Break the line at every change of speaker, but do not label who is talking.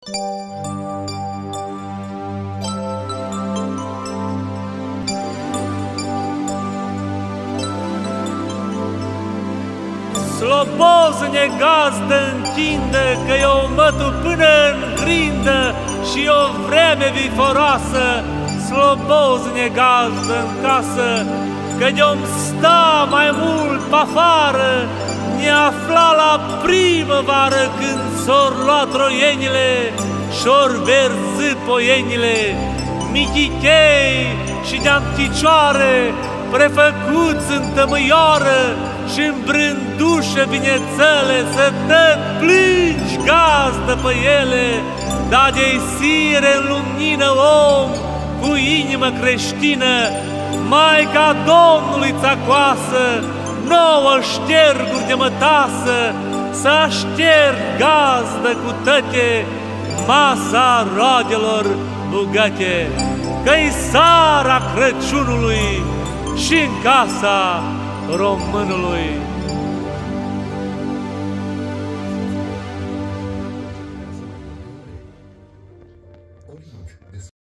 Slobozne gazdă întindă, că e o mătu până în grindă și o vreme viforoasă. Slobozne gazdă în casă, că de-om sta mai mult pe afară, ne afla la primăvară când s-or lua troienile și-or verzi poienile, michichei și de-am ticioare, prefăcuți în tămâioară și-n brândușe vinețele, să tot plângi gazdă pe ele, dar de-i sire în lumină om, cu inimă creștină, Maica Domnului țacoasă, nouă șterguri de mătasă, să așterg gazdă cu tăte masa roadelor bugate, că-i sara Crăciunului și în casa românului.